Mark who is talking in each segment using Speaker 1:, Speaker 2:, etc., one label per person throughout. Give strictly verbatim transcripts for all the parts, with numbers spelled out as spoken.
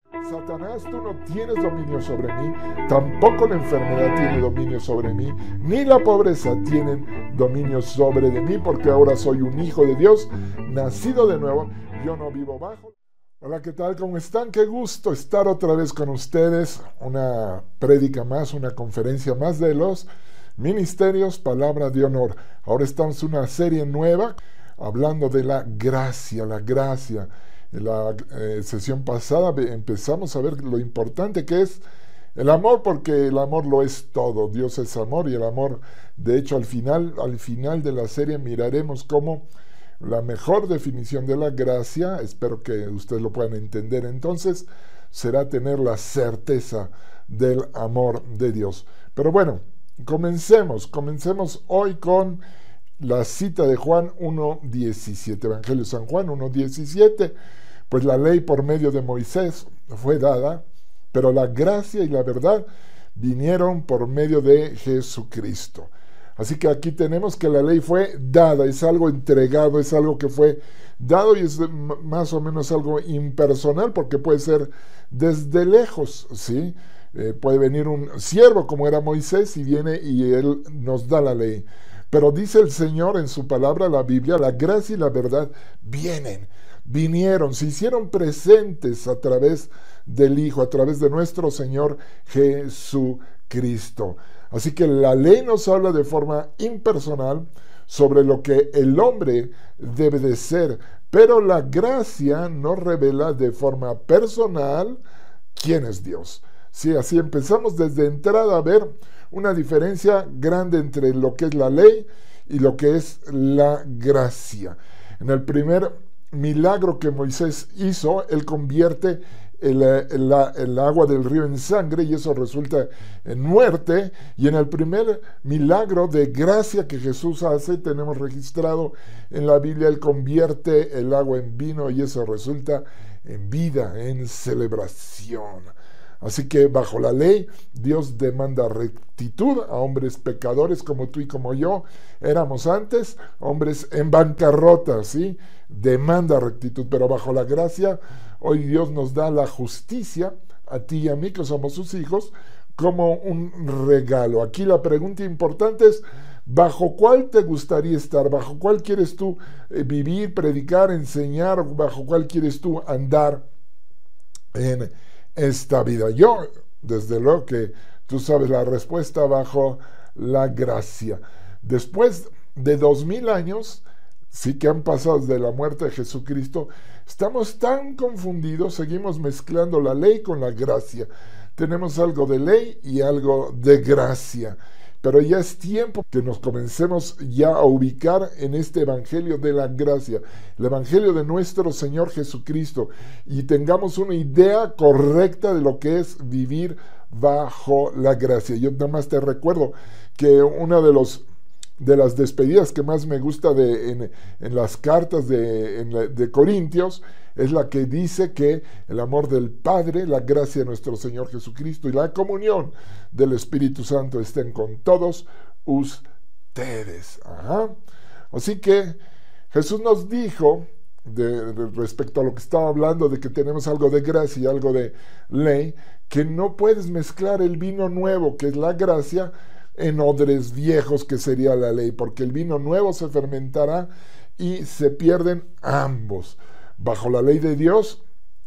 Speaker 1: Satanás, tú no tienes dominio sobre mí, tampoco la enfermedad tiene dominio sobre mí, ni la pobreza tienen dominio sobre de mí, porque ahora soy un hijo de Dios, nacido de nuevo, yo no vivo bajo. Hola, ¿qué tal? ¿Cómo están? Qué gusto estar otra vez con ustedes, una prédica más, una conferencia más de los ministerios Palabra de Honor. Ahora estamos en una serie nueva, hablando de la gracia, la gracia. En la eh, sesión pasada empezamos a ver lo importante que es el amor, porque el amor lo es todo. Dios es amor, y el amor, de hecho, al final, al final de la serie miraremos cómo la mejor definición de la gracia, espero que ustedes lo puedan entender entonces, será tener la certeza del amor de Dios. Pero bueno, comencemos, comencemos hoy con la cita de Juan uno diecisiete, Evangelio de San Juan uno diecisiete. Pues la ley por medio de Moisés fue dada, pero la gracia y la verdad vinieron por medio de Jesucristo. Así que aquí tenemos que la ley fue dada, es algo entregado, es algo que fue dado, y es más o menos algo impersonal, porque puede ser desde lejos, ¿sí? Eh, puede venir un siervo como era Moisés y viene y él nos da la ley. Pero dice el Señor en su palabra, la Biblia, la gracia y la verdad vienen. Vinieron, se hicieron presentes a través del Hijo, a través de nuestro Señor Jesucristo. Así que la ley nos habla de forma impersonal sobre lo que el hombre debe de ser, pero la gracia nos revela de forma personal quién es Dios. Sí, así empezamos desde entrada a ver una diferencia grande entre lo que es la ley y lo que es la gracia. En el primer milagro que Moisés hizo, él convierte el, el, el agua del río en sangre, y eso resulta en muerte. Y en el primer milagro de gracia que Jesús hace, tenemos registrado en la Biblia, él convierte el agua en vino, y eso resulta en vida, en celebración. Así que bajo la ley, Dios demanda rectitud a hombres pecadores como tú y como yo éramos antes, hombres en bancarrota, ¿sí? Demanda rectitud, pero bajo la gracia, hoy Dios nos da la justicia a ti y a mí, que somos sus hijos, como un regalo. Aquí la pregunta importante es, ¿bajo cuál te gustaría estar? ¿Bajo cuál quieres tú eh, vivir, predicar, enseñar? ¿Bajo cuál quieres tú andar en esta vida? Yo, desde luego que tú sabes la respuesta, bajo la gracia. Después de dos mil años, sí que han pasado desde la muerte de Jesucristo, estamos tan confundidos, seguimos mezclando la ley con la gracia. Tenemos algo de ley y algo de gracia. Pero ya es tiempo que nos comencemos ya a ubicar en este evangelio de la gracia, el evangelio de nuestro Señor Jesucristo, y tengamos una idea correcta de lo que es vivir bajo la gracia. Yo nada más te recuerdo que una de los de las despedidas que más me gusta de, en, en las cartas de, en la, de Corintios, es la que dice que el amor del Padre, la gracia de nuestro Señor Jesucristo y la comunión del Espíritu Santo estén con todos ustedes. Ajá. Así que Jesús nos dijo, de, de, respecto a lo que estaba hablando, de que tenemos algo de gracia y algo de ley, que no puedes mezclar el vino nuevo, que es la gracia, en odres viejos, que sería la ley, porque el vino nuevo se fermentará y se pierden ambos. Bajo la ley de Dios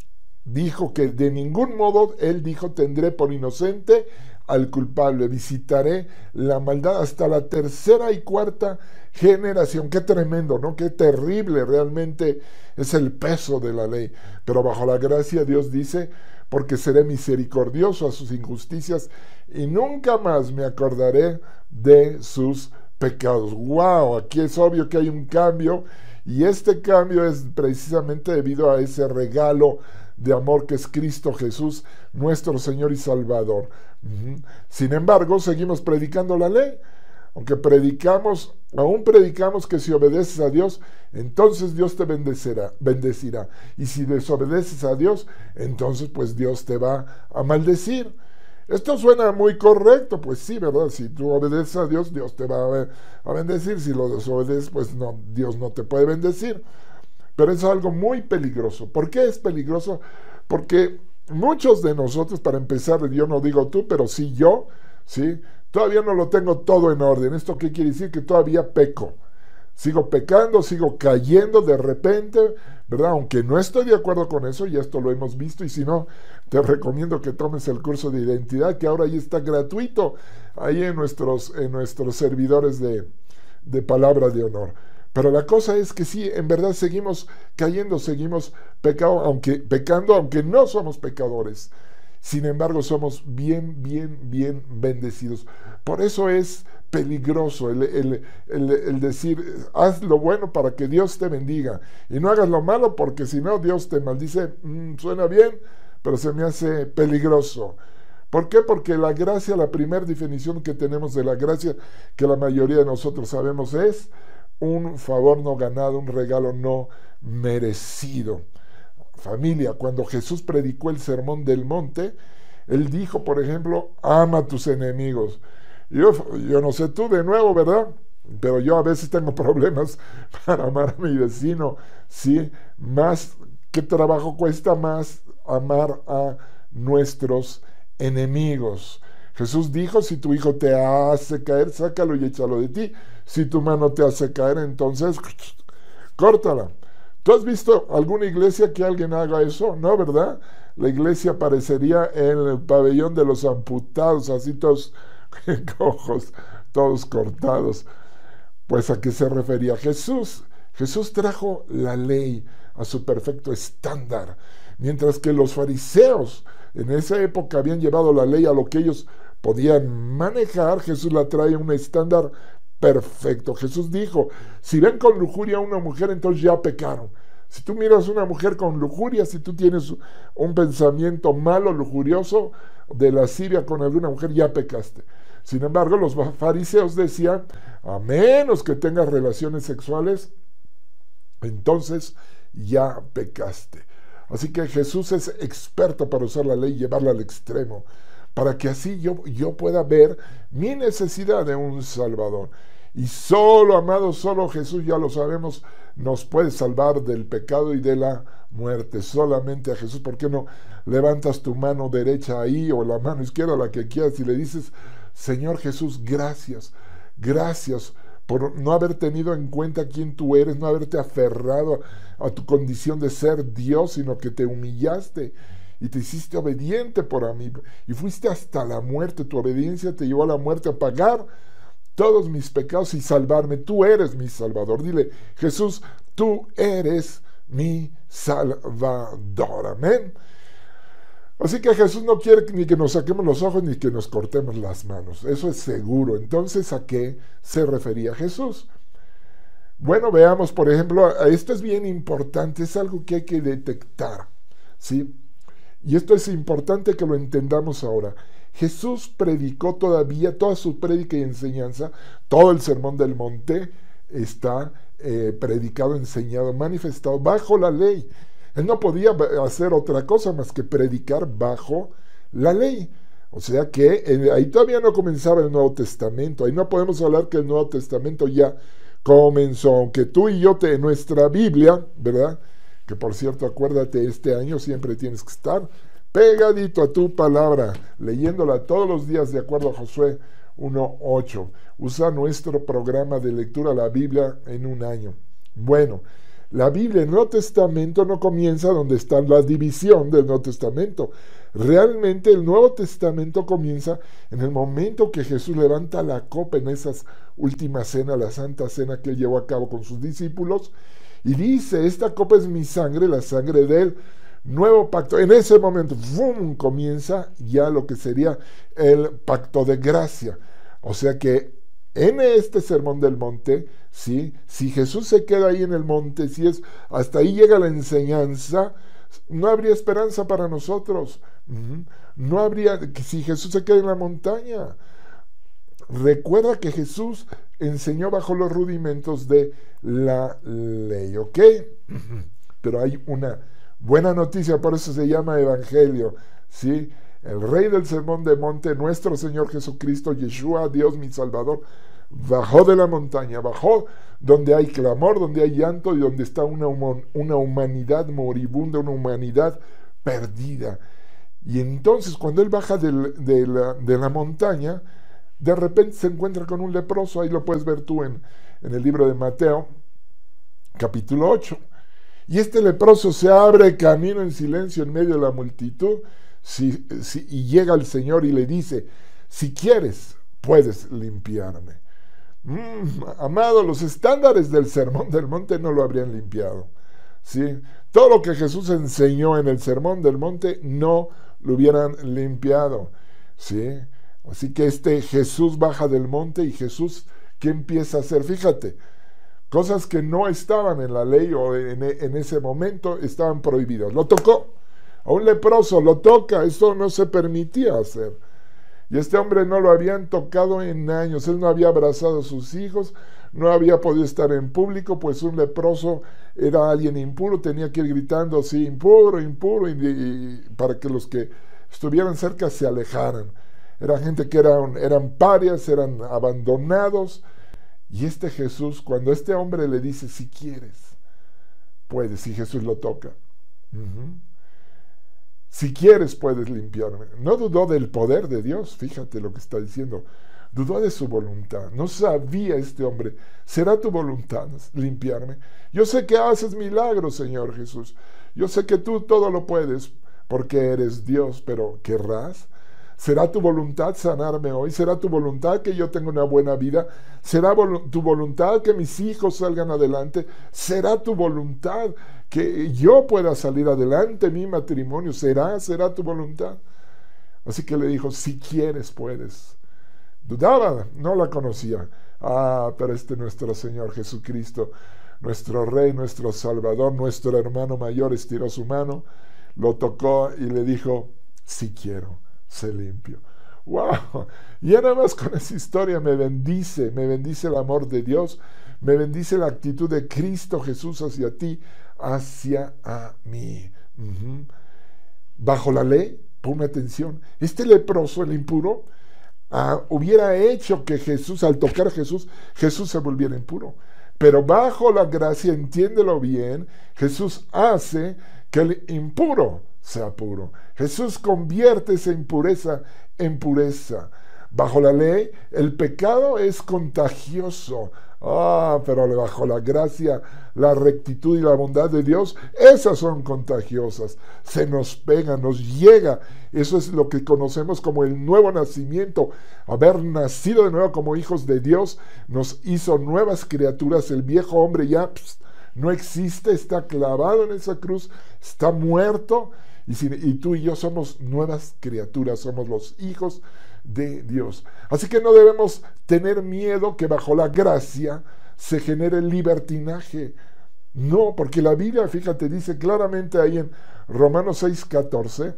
Speaker 1: dijo que de ningún modo, él dijo, tendré por inocente al culpable, visitaré la maldad hasta la tercera y cuarta generación. Qué tremendo, ¿no? Qué terrible realmente es el peso de la ley. Pero bajo la gracia Dios dice, porque seré misericordioso a sus injusticias y nunca más me acordaré de sus pecados. ¡Wow! Aquí es obvio que hay un cambio, y este cambio es precisamente debido a ese regalo de amor que es Cristo Jesús, nuestro Señor y Salvador. Uh-huh. Sin embargo, seguimos predicando la ley. Aunque predicamos, aún predicamos que si obedeces a Dios, entonces Dios te bendecirá, bendecirá. Y si desobedeces a Dios, entonces pues Dios te va a maldecir. Esto suena muy correcto, pues sí, ¿verdad? Si tú obedeces a Dios, Dios te va a, a bendecir. Si lo desobedeces, pues no, Dios no te puede bendecir. Pero es algo muy peligroso. ¿Por qué es peligroso? Porque muchos de nosotros, para empezar, yo no digo tú, pero sí yo, ¿sí? Todavía no lo tengo todo en orden. ¿Esto qué quiere decir? Que todavía peco. Sigo pecando, sigo cayendo de repente, ¿verdad? Aunque no estoy de acuerdo con eso, ya esto lo hemos visto, y si no, te recomiendo que tomes el curso de identidad, que ahora ya está gratuito, ahí en nuestros, en nuestros servidores de, de palabra de honor. Pero la cosa es que sí, en verdad seguimos cayendo, seguimos pecado, aunque, pecando, aunque no somos pecadores. Sin embargo, somos bien, bien, bien bendecidos. Por eso es peligroso el, el, el, el decir, haz lo bueno para que Dios te bendiga, y no hagas lo malo porque si no Dios te maldice. Mm, suena bien, pero se me hace peligroso. ¿Por qué? Porque la gracia, la primera definición que tenemos de la gracia, que la mayoría de nosotros sabemos, es un favor no ganado, un regalo no merecido. Familia, cuando Jesús predicó el Sermón del Monte, Él dijo, por ejemplo, ama a tus enemigos. Yo, yo no sé tú de nuevo, ¿verdad? Pero yo a veces tengo problemas para amar a mi vecino, ¿sí? Más, ¿qué trabajo cuesta más amar a nuestros enemigos? Jesús dijo, si tu hijo te hace caer, sácalo y échalo de ti. Si tu mano te hace caer, entonces, córtala. ¿Tú has visto alguna iglesia que alguien haga eso? No, ¿verdad? La iglesia parecería el pabellón de los amputados, así todos cojos, todos cortados. Pues ¿a qué se refería Jesús? Jesús trajo la ley a su perfecto estándar, mientras que los fariseos en esa época habían llevado la ley a lo que ellos podían manejar. Jesús la trae a un estándar perfecto. Jesús dijo, si ven con lujuria a una mujer, entonces ya pecaron. Si tú miras a una mujer con lujuria, si tú tienes un pensamiento malo, lujurioso, de lascivia con alguna mujer, ya pecaste. Sin embargo, los fariseos decían, a menos que tengas relaciones sexuales, entonces ya pecaste. Así que Jesús es experto para usar la ley y llevarla al extremo, para que así yo, yo pueda ver mi necesidad de un Salvador. Y solo, amado, solo Jesús, ya lo sabemos, nos puede salvar del pecado y de la muerte. Solamente a Jesús. ¿Por qué no levantas tu mano derecha ahí o la mano izquierda, la que quieras, y le dices, Señor Jesús, gracias, gracias por no haber tenido en cuenta quién tú eres, no haberte aferrado a, a tu condición de ser Dios, sino que te humillaste y te hiciste obediente por mí, y fuiste hasta la muerte. Tu obediencia te llevó a la muerte, a pagar todos mis pecados y salvarme. Tú eres mi Salvador. Dile, Jesús, tú eres mi Salvador. Amén. Así que Jesús no quiere ni que nos saquemos los ojos ni que nos cortemos las manos. Eso es seguro. Entonces, ¿a qué se refería Jesús? Bueno, veamos, por ejemplo, esto es bien importante, es algo que hay que detectar, ¿sí? Y esto es importante que lo entendamos ahora. Jesús predicó todavía, toda su prédica y enseñanza, todo el Sermón del Monte está eh, predicado, enseñado, manifestado bajo la ley. Él no podía hacer otra cosa más que predicar bajo la ley. O sea que eh, ahí todavía no comenzaba el Nuevo Testamento. Ahí no podemos hablar que el Nuevo Testamento ya comenzó. Aunque tú y yo, te, en nuestra Biblia, ¿verdad? Que por cierto, acuérdate, este año siempre tienes que estar pegadito a tu palabra, leyéndola todos los días de acuerdo a Josué uno ocho. Usa nuestro programa de lectura la Biblia en un año. Bueno, la Biblia, el Nuevo Testamento, no comienza donde está la división del Nuevo Testamento. Realmente el Nuevo Testamento comienza en el momento que Jesús levanta la copa en esas últimas cenas, la Santa Cena que él llevó a cabo con sus discípulos, y dice, esta copa es mi sangre, la sangre del nuevo pacto. En ese momento, ¡fum!, comienza ya lo que sería el pacto de gracia. O sea que en este Sermón del Monte, ¿sí?, si Jesús se queda ahí en el monte, si es hasta ahí llega la enseñanza, no habría esperanza para nosotros. Uh-huh. No habría, si Jesús se queda en la montaña. Recuerda que Jesús enseñó bajo los rudimentos de la ley, ¿ok? Uh-huh. Pero hay una buena noticia, por eso se llama Evangelio, ¿sí? El Rey del Sermón del Monte, nuestro Señor Jesucristo, Yeshua, Dios mi Salvador, bajó de la montaña, bajó donde hay clamor, donde hay llanto y donde está una, una humanidad moribunda, una humanidad perdida. Y entonces cuando él baja del, de, la, de la montaña, de repente se encuentra con un leproso. Ahí lo puedes ver tú en, en el libro de Mateo, capítulo ocho. Y este leproso se abre camino en silencio en medio de la multitud, si, si, y llega al Señor y le dice: si quieres, puedes limpiarme. Mm, amado, los estándares del Sermón del Monte no lo habrían limpiado, ¿sí? Todo lo que Jesús enseñó en el Sermón del Monte no lo hubieran limpiado, ¿sí? Así que este Jesús baja del monte, y Jesús, ¿qué empieza a hacer? Fíjate, cosas que no estaban en la ley o en, en ese momento estaban prohibidas. Lo tocó, a un leproso lo toca, esto no se permitía hacer. Y este hombre no lo habían tocado en años, él no había abrazado a sus hijos, no había podido estar en público, pues un leproso era alguien impuro, tenía que ir gritando así: impuro, impuro, y, y para que los que estuvieran cerca se alejaran. Era gente que eran, eran parias, eran abandonados. Y este Jesús, cuando este hombre le dice: si quieres, puedes, y Jesús lo toca. Uh-huh. Si quieres, puedes limpiarme. No dudó del poder de Dios, fíjate lo que está diciendo. Dudó de su voluntad. No sabía este hombre: ¿será tu voluntad limpiarme? Yo sé que haces milagros, Señor Jesús. Yo sé que tú todo lo puedes porque eres Dios, pero ¿querrás? ¿Será tu voluntad sanarme hoy? ¿Será tu voluntad que yo tenga una buena vida? ¿Será vol- tu voluntad que mis hijos salgan adelante? ¿Será tu voluntad que yo pueda salir adelante, mi matrimonio? ¿Será, será tu voluntad? Así que le dijo: si quieres, puedes. Dudaba, no la conocía. Ah, pero este nuestro Señor Jesucristo, nuestro Rey, nuestro Salvador, nuestro hermano mayor, estiró su mano, lo tocó y le dijo: si quiero, sé limpio. ¡Wow! Y ya nada más con esa historia me bendice, me bendice el amor de Dios, me bendice la actitud de Cristo Jesús hacia ti, hacia a mí. Uh-huh. Bajo la ley, ponme atención, este leproso, el impuro, uh, hubiera hecho que Jesús, al tocar a Jesús, Jesús se volviera impuro. Pero bajo la gracia, entiéndelo bien, Jesús hace que el impuro sea puro. Jesús convierte esa impureza en pureza. Bajo la ley, el pecado es contagioso. Ah, pero bajo la gracia, la rectitud y la bondad de Dios, esas son contagiosas. Se nos pega, nos llega. Eso es lo que conocemos como el nuevo nacimiento. Haber nacido de nuevo como hijos de Dios nos hizo nuevas criaturas. El viejo hombre ya pss, no existe, está clavado en esa cruz, está muerto. Y, si, y tú y yo somos nuevas criaturas, somos los hijos de Dios. Así que no debemos tener miedo que bajo la gracia se genere libertinaje. No, porque la Biblia, fíjate, dice claramente ahí en Romanos seis catorce,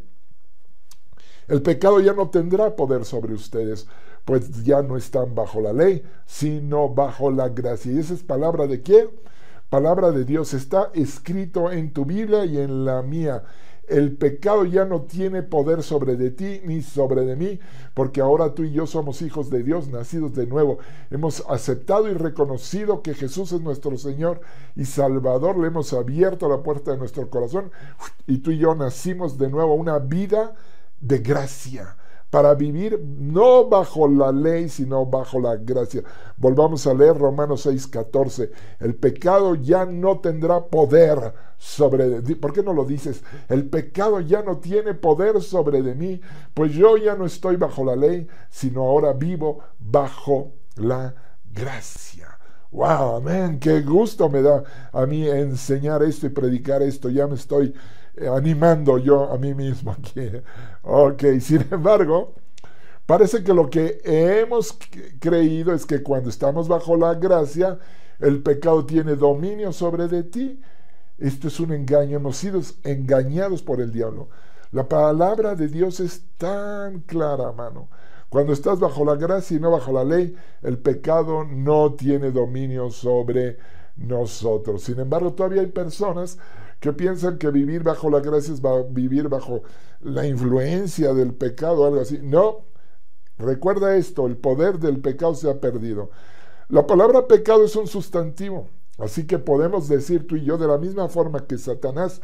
Speaker 1: el pecado ya no tendrá poder sobre ustedes, pues ya no están bajo la ley, sino bajo la gracia. ¿Y esa es palabra de quién? Palabra de Dios. Está escrito en tu Biblia y en la mía. El pecado ya no tiene poder sobre de ti ni sobre de mí, porque ahora tú y yo somos hijos de Dios, nacidos de nuevo. Hemos aceptado y reconocido que Jesús es nuestro Señor y Salvador. Le hemos abierto la puerta de nuestro corazón y tú y yo nacimos de nuevo, una vida de gracia, para vivir no bajo la ley, sino bajo la gracia. Volvamos a leer Romanos seis catorce. El pecado ya no tendrá poder sobre de... ¿Por qué no lo dices? El pecado ya no tiene poder sobre de mí, pues yo ya no estoy bajo la ley, sino ahora vivo bajo la gracia. ¡Wow! Amén. Qué gusto me da a mí enseñar esto y predicar esto. Ya me estoy animando yo a mí mismo aquí. Ok, sin embargo, parece que lo que hemos creído es que cuando estamos bajo la gracia, el pecado tiene dominio sobre de ti. Esto es un engaño. Hemos sido engañados por el diablo. La palabra de Dios es tan clara, mano. Cuando estás bajo la gracia y no bajo la ley, el pecado no tiene dominio sobre nosotros. Sin embargo, todavía hay personas que piensan que vivir bajo la gracia es vivir bajo la influencia del pecado o algo así. No, recuerda esto, el poder del pecado se ha perdido. La palabra pecado es un sustantivo, así que podemos decir tú y yo, de la misma forma que Satanás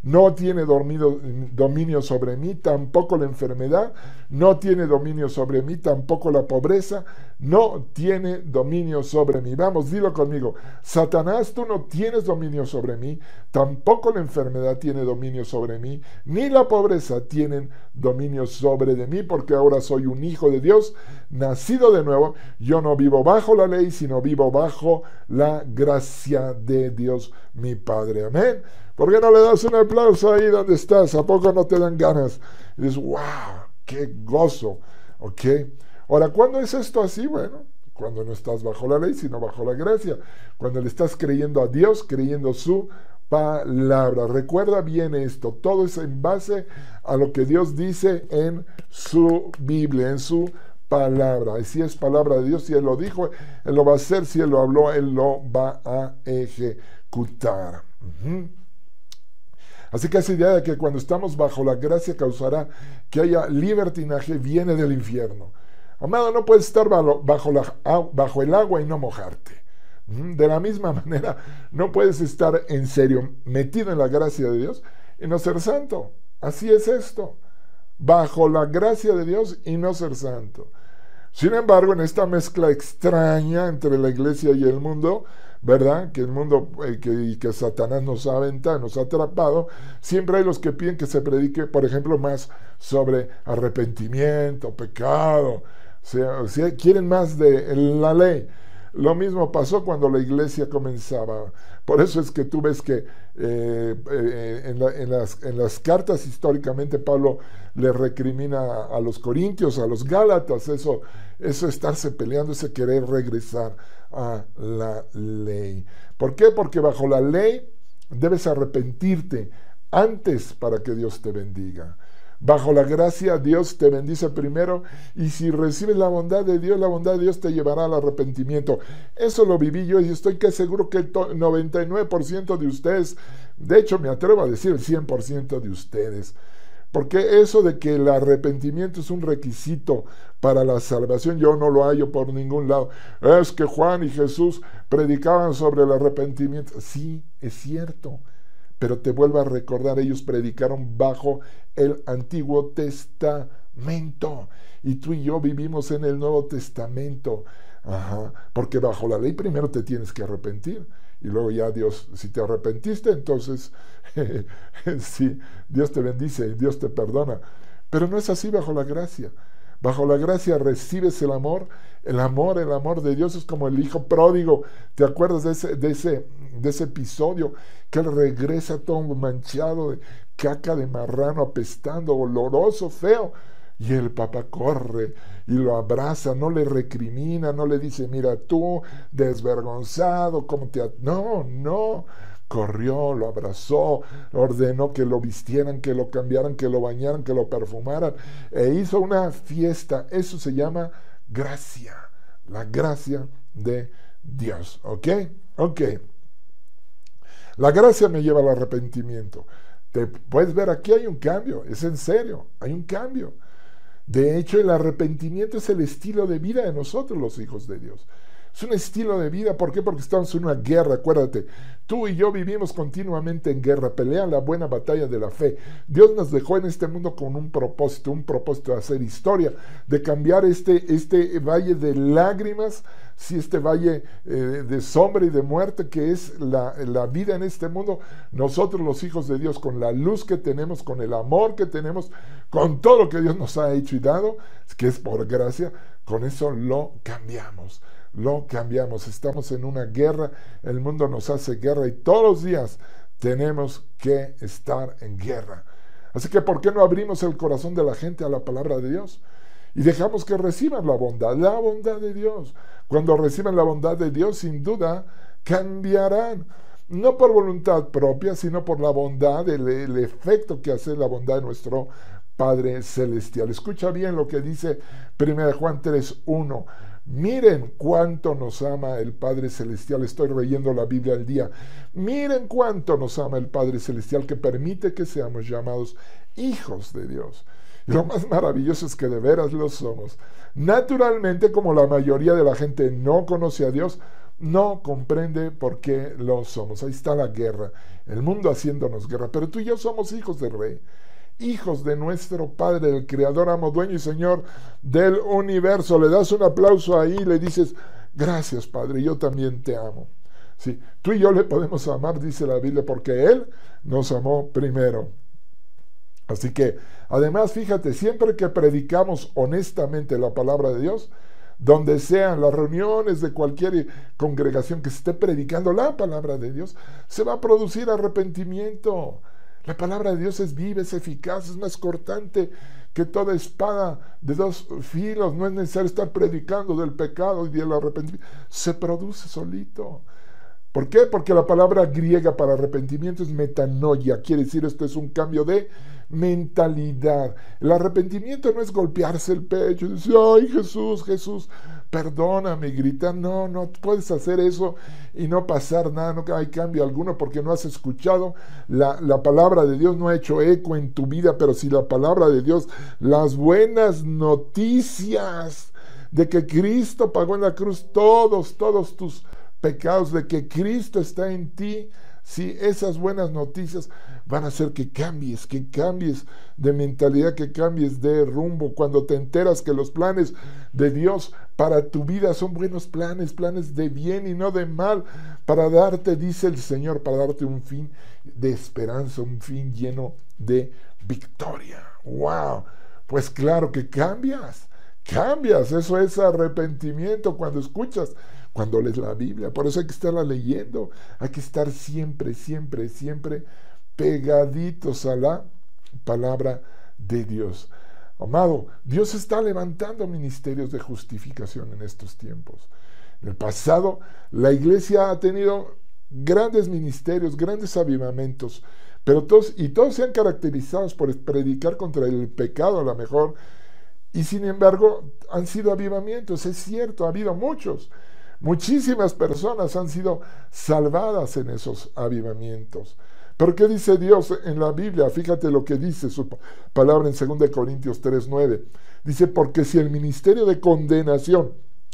Speaker 1: no tiene dominio, dominio sobre mí, tampoco la enfermedad, no tiene dominio sobre mí, tampoco la pobreza, no tiene dominio sobre mí. Vamos, dilo conmigo. Satanás, tú no tienes dominio sobre mí, tampoco la enfermedad tiene dominio sobre mí, ni la pobreza tienen dominio sobre de mí, porque ahora soy un hijo de Dios, nacido de nuevo. Yo no vivo bajo la ley, sino vivo bajo la gracia de Dios, mi Padre. Amén. ¿Por qué no le das un aplauso ahí donde estás? ¿A poco no te dan ganas? Y dices, wow, qué gozo. ¿Ok? Ahora, ¿cuándo es esto así? Bueno, cuando no estás bajo la ley, sino bajo la gracia. Cuando le estás creyendo a Dios, creyendo su palabra. Recuerda bien esto. Todo es en base a lo que Dios dice en su Biblia, en su palabra. Y si es palabra de Dios, si Él lo dijo, Él lo va a hacer. Si Él lo habló, Él lo va a ejecutar. Uh-huh. Así que esa idea de que cuando estamos bajo la gracia causará que haya libertinaje viene del infierno. Amado, no puedes estar bajo, bajo, la, bajo el agua y no mojarte. De la misma manera, no puedes estar en serio metido en la gracia de Dios y no ser santo. Así es esto. Bajo la gracia de Dios y no ser santo. Sin embargo, en esta mezcla extraña entre la iglesia y el mundo, ¿verdad? Que el mundo, eh, que, que Satanás nos ha aventado, nos ha atrapado, siempre hay los que piden que se predique, por ejemplo, más sobre arrepentimiento, pecado, o sea, o sea, quieren más de la ley. Lo mismo pasó cuando la iglesia comenzaba. Por eso es que tú ves que eh, eh, en, la, en, las, en las cartas históricamente Pablo le recrimina a, a los corintios, a los gálatas, eso, eso estarse peleando, ese querer regresar a la ley. ¿Por qué? Porque bajo la ley debes arrepentirte antes para que Dios te bendiga. Bajo la gracia Dios te bendice primero, y si recibes la bondad de Dios, la bondad de Dios te llevará al arrepentimiento. Eso lo viví yo y estoy que seguro que el noventa y nueve por ciento de ustedes, de hecho me atrevo a decir el cien por ciento de ustedes, porque eso de que el arrepentimiento es un requisito para la salvación, yo no lo hallo por ningún lado. Es que Juan y Jesús predicaban sobre el arrepentimiento. Sí, es cierto. Pero te vuelvo a recordar, ellos predicaron bajo el Antiguo Testamento. Y tú y yo vivimos en el Nuevo Testamento. Ajá. Porque bajo la ley primero te tienes que arrepentir. Y luego ya Dios, si te arrepentiste, entonces sí, Dios te bendice y Dios te perdona. Pero no es así bajo la gracia. Bajo la gracia recibes el amor, el amor, el amor de Dios es como el hijo pródigo. ¿Te acuerdas de ese, de ese, de ese episodio? Que él regresa todo manchado de caca de marrano, apestando, oloroso, feo. Y el papá corre y lo abraza, no le recrimina, no le dice, mira tú, desvergonzado, ¿cómo te...? No, no. Corrió, lo abrazó, ordenó que lo vistieran, que lo cambiaran, que lo bañaran, que lo perfumaran, e hizo una fiesta. Eso se llama gracia, la gracia de Dios. ¿Ok? Ok. La gracia me lleva al arrepentimiento. Te puedes ver, aquí hay un cambio, es en serio, hay un cambio. De hecho, el arrepentimiento es el estilo de vida de nosotros, los hijos de Dios. Es un estilo de vida. ¿Por qué? Porque estamos en una guerra. Acuérdate, tú y yo vivimos continuamente en guerra. Pelean la buena batalla de la fe. Dios nos dejó en este mundo con un propósito, un propósito de hacer historia, de cambiar este, este valle de lágrimas, si este valle eh, de sombra y de muerte que es la, la vida en este mundo. Nosotros, los hijos de Dios, con la luz que tenemos, con el amor que tenemos, con todo lo que Dios nos ha hecho y dado, que es por gracia, con eso lo cambiamos. Lo cambiamos, estamos en una guerra, el mundo nos hace guerra y todos los días tenemos que estar en guerra. Así que ¿por qué no abrimos el corazón de la gente a la palabra de Dios? Y dejamos que reciban la bondad, la bondad de Dios. Cuando reciban la bondad de Dios, sin duda, cambiarán. No por voluntad propia, sino por la bondad, el, el efecto que hace la bondad de nuestro Padre Celestial. Escucha bien lo que dice primera de Juan tres uno. Miren cuánto nos ama el Padre Celestial. Estoy leyendo la Biblia al día. Miren cuánto nos ama el Padre Celestial, que permite que seamos llamados hijos de Dios. Y lo más maravilloso es que de veras lo somos. Naturalmente, como la mayoría de la gente no conoce a Dios, no comprende por qué lo somos. Ahí está la guerra, el mundo haciéndonos guerra, pero tú y yo somos hijos del Rey, hijos de nuestro Padre, el Creador, amo, dueño y Señor del universo. Le das un aplauso ahí y le dices, gracias, Padre, yo también te amo. Sí, tú y yo le podemos amar, dice la Biblia, porque Él nos amó primero. Así que, además, fíjate, siempre que predicamos honestamente la palabra de Dios, donde sean las reuniones de cualquier congregación que se esté predicando la palabra de Dios, se va a producir arrepentimiento. La palabra de Dios es viva, es eficaz, es más cortante que toda espada de dos filos. No es necesario estar predicando del pecado y del arrepentimiento. Se produce solito. ¿Por qué? Porque la palabra griega para arrepentimiento es metanoia. Quiere decir, esto es un cambio de mentalidad. El arrepentimiento no es golpearse el pecho y decir, ay, Jesús, Jesús, perdóname, grita. No, no puedes hacer eso y no pasar nada, no hay cambio alguno porque no has escuchado. La, la palabra de Dios no ha hecho eco en tu vida, pero si la palabra de Dios, las buenas noticias de que Cristo pagó en la cruz todos, todos tus pecados, de que Cristo está en ti, si esas buenas noticias van a hacer que cambies, que cambies de mentalidad, que cambies de rumbo. Cuando te enteras que los planes de Dios para tu vida son buenos planes, planes de bien y no de mal, para darte, dice el Señor, para darte un fin de esperanza, un fin lleno de victoria. ¡Wow! Pues claro que cambias, cambias, eso es arrepentimiento cuando escuchas, cuando lees la Biblia. Por eso hay que estarla leyendo, hay que estar siempre, siempre, siempre pegaditos a la palabra de Dios. Amado, Dios está levantando ministerios de justificación en estos tiempos. En el pasado, la iglesia ha tenido grandes ministerios, grandes avivamientos, pero todos, y todos se han caracterizado por predicar contra el pecado a lo mejor, y sin embargo han sido avivamientos. Es cierto, ha habido muchos. Muchísimas personas han sido salvadas en esos avivamientos. ¿Pero qué dice Dios en la Biblia? Fíjate lo que dice su palabra en segunda de Corintios tres nueve. Dice, porque si el ministerio de condenación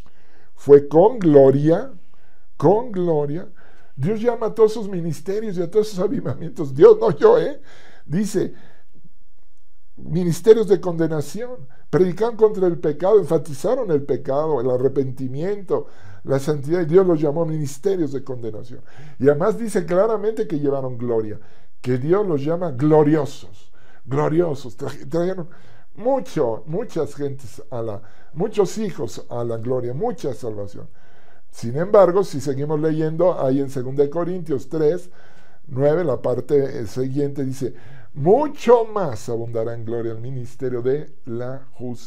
Speaker 1: fue con gloria, con gloria, Dios llama a todos esos ministerios y a todos esos avivamientos. Dios, no yo, ¿eh? Dice, ministerios de condenación, predicaron contra el pecado, enfatizaron el pecado, el arrepentimiento, la santidad, y Dios los llamó ministerios de condenación. Y además dice claramente que llevaron gloria, que Dios los llama gloriosos, gloriosos, trajeron mucho, muchas gentes a la, muchos hijos a la gloria, mucha salvación. Sin embargo, si seguimos leyendo, ahí en segunda de Corintios tres nueve, la parte siguiente dice, mucho más abundará en gloria el ministerio de la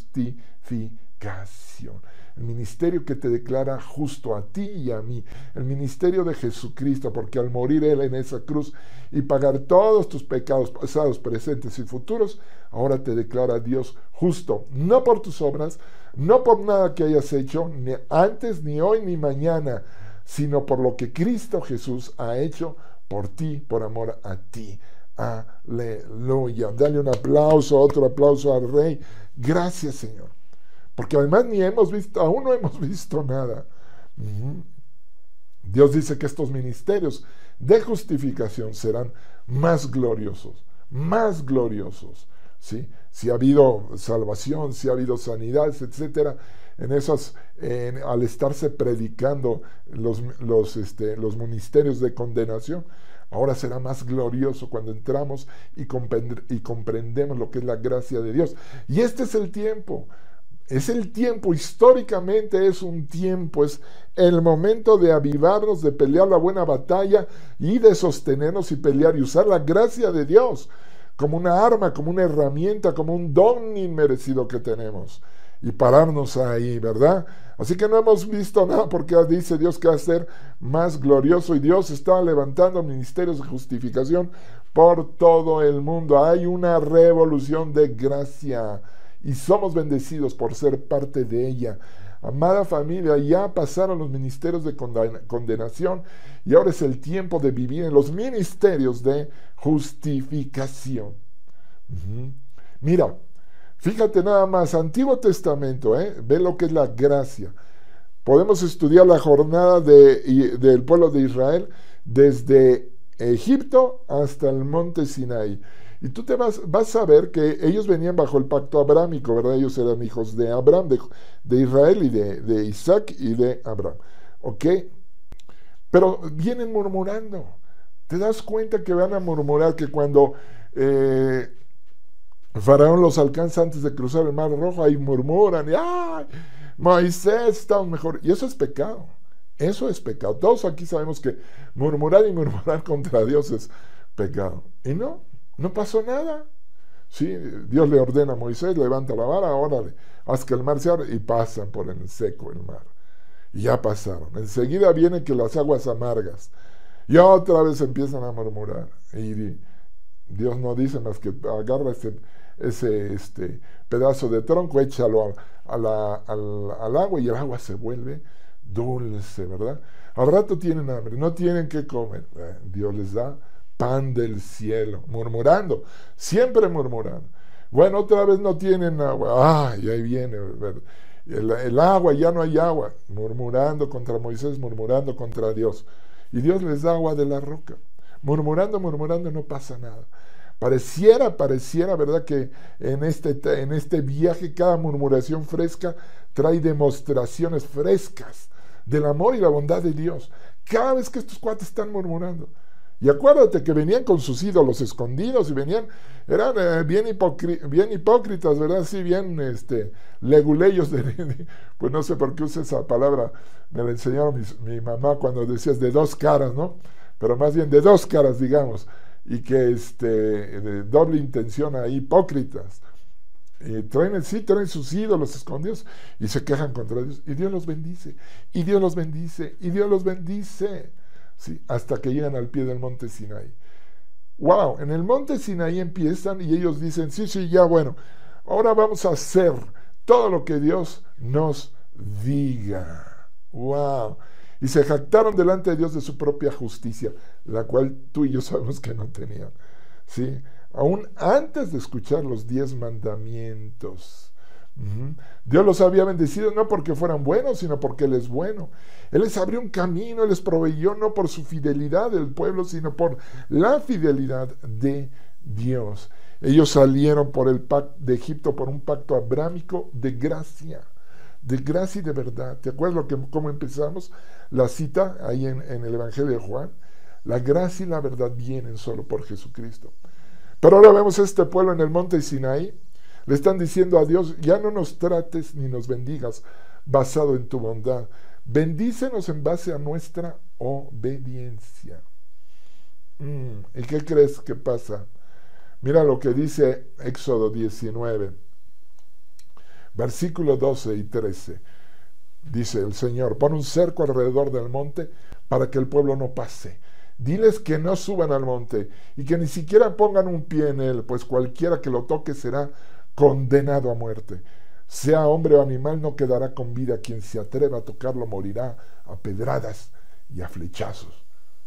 Speaker 1: justificación. El ministerio que te declara justo a ti y a mí. El ministerio de Jesucristo, porque al morir Él en esa cruz y pagar todos tus pecados pasados, presentes y futuros, ahora te declara Dios justo. No por tus obras, no por nada que hayas hecho, ni antes, ni hoy, ni mañana, sino por lo que Cristo Jesús ha hecho por ti, por amor a ti. Aleluya. Dale un aplauso, otro aplauso al Rey. Gracias, Señor. Porque además ni hemos visto, aún no hemos visto nada. Uh-huh. Dios dice que estos ministerios de justificación serán más gloriosos, más gloriosos. ¿Sí? Si ha habido salvación, si ha habido sanidades, etcétera, en esos, en, al estarse predicando los, los, este, los ministerios de condenación, ahora será más glorioso cuando entramos y, comprend- y comprendemos lo que es la gracia de Dios. Y este es el tiempo. Es el tiempo, históricamente es un tiempo, es el momento de avivarnos, de pelear la buena batalla y de sostenernos y pelear y usar la gracia de Dios como una arma, como una herramienta, como un don inmerecido que tenemos y pararnos ahí, ¿verdad? Así que no hemos visto nada porque dice Dios que va a ser más glorioso y Dios está levantando ministerios de justificación por todo el mundo. Hay una revolución de gracia y somos bendecidos por ser parte de ella. Amada familia, ya pasaron los ministerios de condenación y ahora es el tiempo de vivir en los ministerios de justificación. Uh-huh. Mira, fíjate nada más, Antiguo Testamento, ¿eh? Ve lo que es la gracia. Podemos estudiar la jornada de, y, del pueblo de Israel desde Egipto hasta el monte Sinaí. Y tú te vas, vas a ver que ellos venían bajo el pacto abrámico, ¿verdad? Ellos eran hijos de Abraham, de, de Israel y de, de Isaac y de Abraham. ¿Ok? Pero vienen murmurando. ¿Te das cuenta que van a murmurar que cuando eh, Faraón los alcanza antes de cruzar el Mar Rojo, ahí murmuran, y ¡ay! Moisés está mejor! Y eso es pecado. Eso es pecado. Todos aquí sabemos que murmurar y murmurar contra Dios es pecado. Y no, no pasó nada. Sí, Dios le ordena a Moisés, levanta la vara, órale, haz que el mar se abra, y pasan por el seco el mar. Y ya pasaron. Enseguida vienen que las aguas amargas. Y otra vez empiezan a murmurar. Y Dios no dice más que agarra ese, ese este, pedazo de tronco, échalo a, a la, al, al agua, y el agua se vuelve dulce, ¿verdad? Al rato tienen hambre, no tienen que comer. Eh, Dios les da pan del cielo, murmurando, siempre murmurando. Bueno, otra vez no tienen agua. ¡Ay! Ahí viene, ¿verdad? El, el agua, ya no hay agua, murmurando contra Moisés, murmurando contra Dios. Y Dios les da agua de la roca. Murmurando, murmurando, no pasa nada. Pareciera, pareciera, ¿verdad?, que en este, en este viaje cada murmuración fresca trae demostraciones frescas del amor y la bondad de Dios. Cada vez que estos cuates están murmurando. Y acuérdate que venían con sus ídolos escondidos y venían, eran eh, bien, hipocri, bien hipócritas, ¿verdad? Sí, bien este, leguleyos. De, de, pues no sé por qué usa esa palabra, me la enseñaba mi, mi mamá cuando decías de dos caras, ¿no? Pero más bien de dos caras, digamos, y que este, de doble intención ahí, hipócritas. Y traen, sí, traen sus ídolos escondidos y se quejan contra Dios. Y Dios los bendice, y Dios los bendice, y Dios los bendice. Sí, hasta que llegan al pie del monte Sinaí. Wow, en el monte Sinaí empiezan y ellos dicen, sí, sí, ya bueno, ahora vamos a hacer todo lo que Dios nos diga. Wow. Y se jactaron delante de Dios de su propia justicia, la cual tú y yo sabemos que no tenían. Sí, aún antes de escuchar los diez mandamientos. Uh-huh. Dios los había bendecido no porque fueran buenos, sino porque Él es bueno. Él les abrió un camino, Él les proveyó no por su fidelidad del pueblo, sino por la fidelidad de Dios. Ellos salieron por el pacto de Egipto por un pacto abrámico de gracia, de gracia y de verdad. ¿Te acuerdas lo que, cómo empezamos la cita ahí en, en el Evangelio de Juan? La gracia y la verdad vienen solo por Jesucristo. Pero ahora vemos a este pueblo en el monte Sinaí. Le están diciendo a Dios, ya no nos trates ni nos bendigas basado en tu bondad. Bendícenos en base a nuestra obediencia. Mm, ¿Y qué crees que pasa? Mira lo que dice Éxodo diecinueve, versículos doce y trece. Dice el Señor, pon un cerco alrededor del monte para que el pueblo no pase. Diles que no suban al monte y que ni siquiera pongan un pie en él, pues cualquiera que lo toque será condenado a muerte. Sea hombre o animal, no quedará con vida. Quien se atreva a tocarlo morirá a pedradas y a flechazos.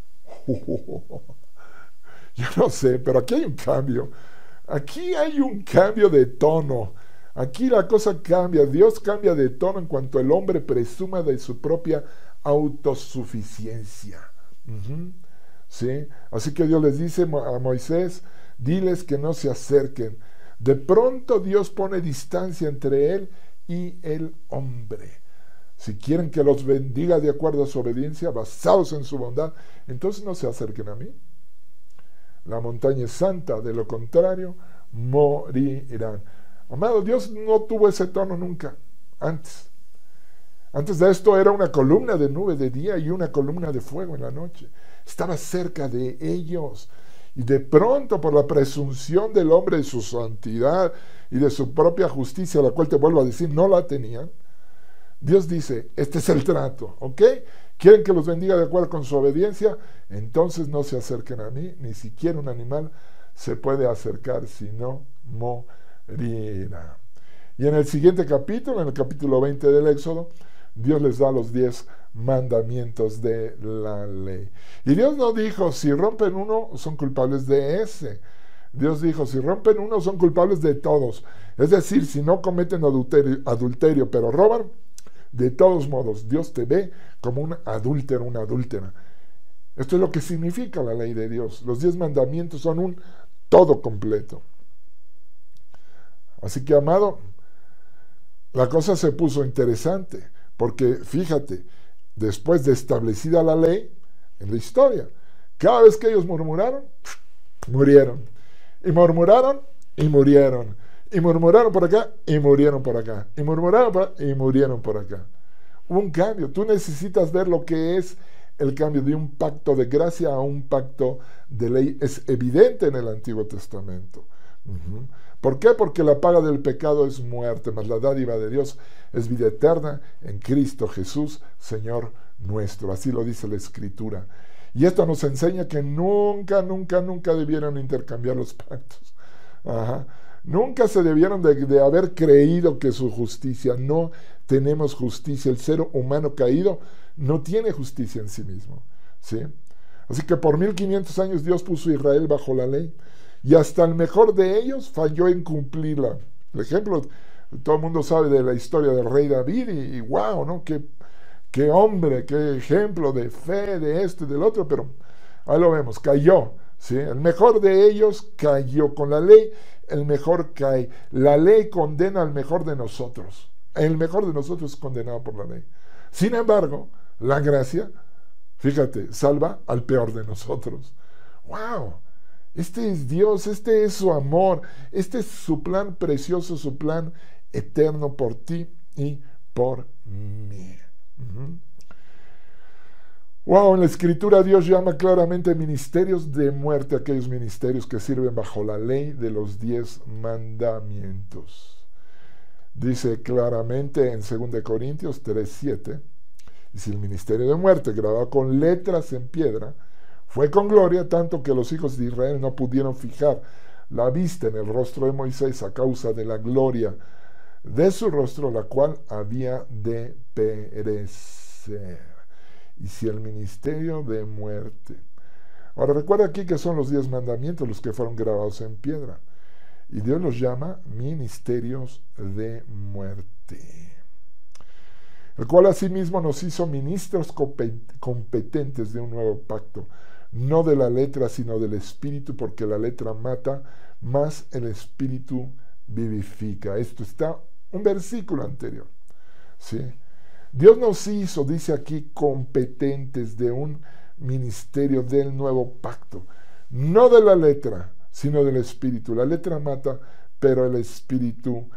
Speaker 1: Yo no sé, pero aquí hay un cambio. Aquí hay un cambio de tono. Aquí la cosa cambia. Dios cambia de tono en cuanto el hombre presuma de su propia autosuficiencia. Uh-huh. ¿Sí? Así que Dios les dice a Moisés, diles que no se acerquen. De pronto Dios pone distancia entre él y el hombre. Si quieren que los bendiga de acuerdo a su obediencia, basados en su bondad, entonces no se acerquen a mí. La montaña es santa, de lo contrario, morirán. Amado, Dios no tuvo ese tono nunca, antes. Antes de esto era una columna de nube de día y una columna de fuego en la noche. Estaba cerca de ellos. Y de pronto, por la presunción del hombre de su santidad y de su propia justicia, la cual te vuelvo a decir, no la tenían, Dios dice, este es el trato, ¿ok? ¿Quieren que los bendiga de acuerdo con su obediencia? Entonces no se acerquen a mí, ni siquiera un animal se puede acercar, si no morirá. Y en el siguiente capítulo, en el capítulo veinte del Éxodo, Dios les da los diez mandamientos de la ley. Y Dios no dijo, si rompen uno, son culpables de ese. Dios dijo, si rompen uno, son culpables de todos. Es decir, si no cometen adulterio, adulterio pero roban, De todos modos, Dios te ve como un adúltero, una adúltera. Esto es lo que significa la ley de Dios. Los diez mandamientos son un todo completo. Así que, amado, la cosa se puso interesante, porque fíjate, después de establecida la ley, en la historia, cada vez que ellos murmuraron, murieron. Y murmuraron, y murieron. Y murmuraron por acá, y murieron por acá. Y murmuraron por acá, y murieron por acá. Hubo un cambio. Tú necesitas ver lo que es el cambio de un pacto de gracia a un pacto de ley. Es evidente en el Antiguo Testamento. Uh-huh. ¿Por qué? Porque la paga del pecado es muerte, mas la dádiva de Dios es vida eterna en Cristo Jesús, Señor nuestro. Así lo dice la Escritura. Y esto nos enseña que nunca, nunca, nunca debieron intercambiar los pactos. Ajá. Nunca se debieron de, de haber creído que su justicia. No tenemos justicia. El ser humano caído no tiene justicia en sí mismo. ¿Sí? Así que por mil quinientos años Dios puso a Israel bajo la ley. Y hasta el mejor de ellos falló en cumplirla. El ejemplo, todo el mundo sabe de la historia del rey David. Y, y wow, ¿no? Qué, qué hombre, qué ejemplo de fe, de esto y del otro. Pero ahí lo vemos, cayó. ¿Sí? El mejor de ellos cayó con la ley. El mejor cae. La ley condena al mejor de nosotros. El mejor de nosotros es condenado por la ley. Sin embargo, la gracia, fíjate, salva al peor de nosotros. ¡Wow! Este es Dios, este es su amor, este es su plan precioso, su plan eterno por ti y por mí. Uh-huh. Wow, en la Escritura Dios llama claramente ministerios de muerte a aquellos ministerios que sirven bajo la ley de los diez mandamientos. Dice claramente en segunda de Corintios tres siete, y si el ministerio de muerte grabado con letras en piedra fue con gloria, tanto que los hijos de Israel no pudieron fijar la vista en el rostro de Moisés a causa de la gloria de su rostro, la cual había de perecer. Y si el ministerio de muerte. Ahora recuerda aquí que son los diez mandamientos los que fueron grabados en piedra. Y Dios los llama ministerios de muerte. El cual asimismo nos hizo ministros competentes de un nuevo pacto. No de la letra, sino del Espíritu, porque la letra mata, mas el Espíritu vivifica. Esto está un versículo anterior. ¿Sí? Dios nos hizo, dice aquí, competentes de un ministerio del nuevo pacto. No de la letra, sino del Espíritu. La letra mata, pero el Espíritu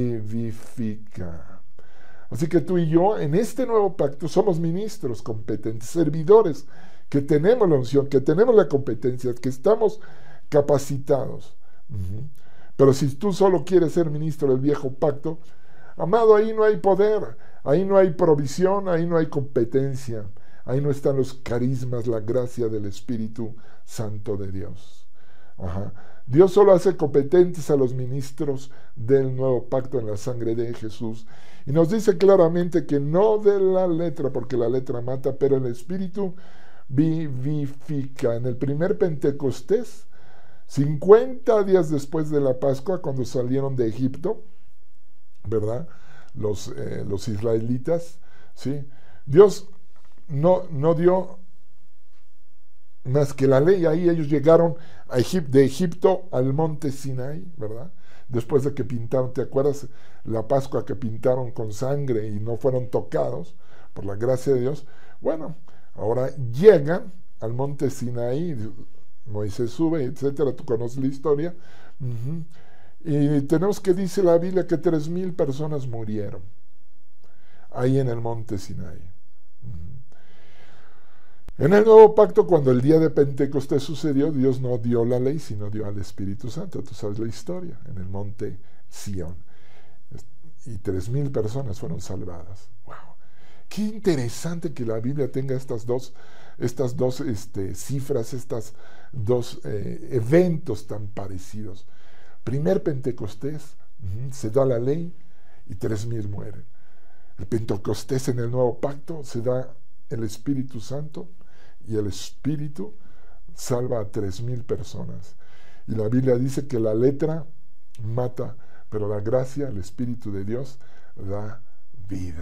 Speaker 1: vivifica. Así que tú y yo, en este nuevo pacto, somos ministros competentes, servidores, que tenemos la unción, que tenemos la competencia, que estamos capacitados. Uh-huh. Pero si tú solo quieres ser ministro del viejo pacto, amado, ahí no hay poder, ahí no hay provisión, ahí no hay competencia, ahí no están los carismas, la gracia del Espíritu Santo de Dios. Ajá. Dios solo hace competentes a los ministros del nuevo pacto en la sangre de Jesús. Y nos dice claramente que no de la letra, porque la letra mata, pero el Espíritu vivifica. En el primer Pentecostés, cincuenta días después de la Pascua, cuando salieron de Egipto, ¿verdad? Los, eh, los israelitas, ¿sí? Dios no, no dio más que la ley. Ahí ellos llegaron a Egip- de Egipto al monte Sinaí, ¿verdad? Después de que pintaron, ¿te acuerdas? La Pascua que pintaron con sangre y no fueron tocados por la gracia de Dios. Bueno, ahora llegan al monte Sinaí, Moisés sube, etcétera. Tú conoces la historia. Uh-huh. Y tenemos que dice la Biblia que tres mil personas murieron ahí en el monte Sinaí. Uh-huh. En el nuevo pacto, cuando el día de Pentecostés sucedió, Dios no dio la ley, sino dio al Espíritu Santo. Tú sabes la historia, en el monte Sión. Y tres mil personas fueron salvadas. ¡Wow! Qué interesante que la Biblia tenga estas dos, estas dos este, cifras, estos dos eh, eventos tan parecidos. Primer Pentecostés, uh-huh, se da la ley y tres mil mueren. El Pentecostés en el nuevo pacto se da el Espíritu Santo y el Espíritu salva a tres mil personas. Y la Biblia dice que la letra mata, pero la gracia, el Espíritu de Dios, da vida.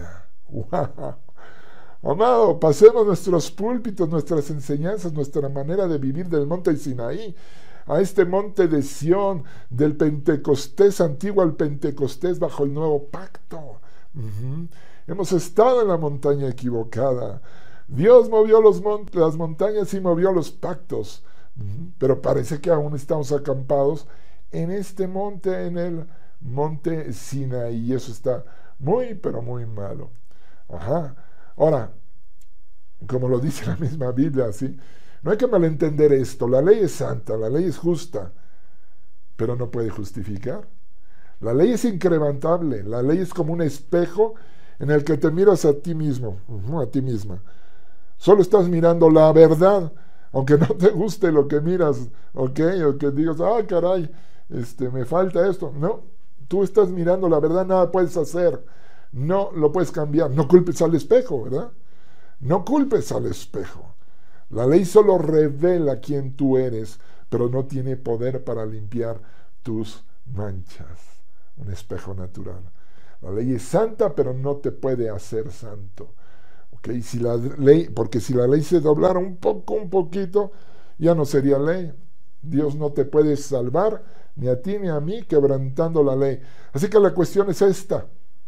Speaker 1: ¡Wow! Amado, pasemos nuestros púlpitos, nuestras enseñanzas, nuestra manera de vivir del monte Sinaí a este monte de Sión, del Pentecostés antiguo al Pentecostés bajo el nuevo pacto. Uh-huh. Hemos estado en la montaña equivocada. Dios movió los mont- las montañas y movió los pactos. Uh-huh. Pero parece que aún estamos acampados en este monte, en el monte Sinaí. Y eso está muy, pero muy malo. Ajá. Ahora, como lo dice la misma Biblia, ¿sí? No hay que malentender esto. La ley es santa, la ley es justa, pero no puede justificar. La ley es incrementable, la ley es como un espejo en el que te miras a ti mismo, uh-huh, a ti misma. Solo estás mirando la verdad, aunque no te guste lo que miras, ¿ok? O que digas, ah, caray, este, me falta esto. No, tú estás mirando la verdad, nada puedes hacer. No lo puedes cambiar. No culpes al espejo, ¿verdad? No culpes al espejo. La ley solo revela quién tú eres, pero no tiene poder para limpiar tus manchas. Un espejo natural. La ley es santa, pero no te puede hacer santo. ¿Okay? Si la ley, porque si la ley se doblara un poco, un poquito, ya no sería ley. Dios no te puede salvar, ni a ti ni a mí, quebrantando la ley. Así que la cuestión es esta.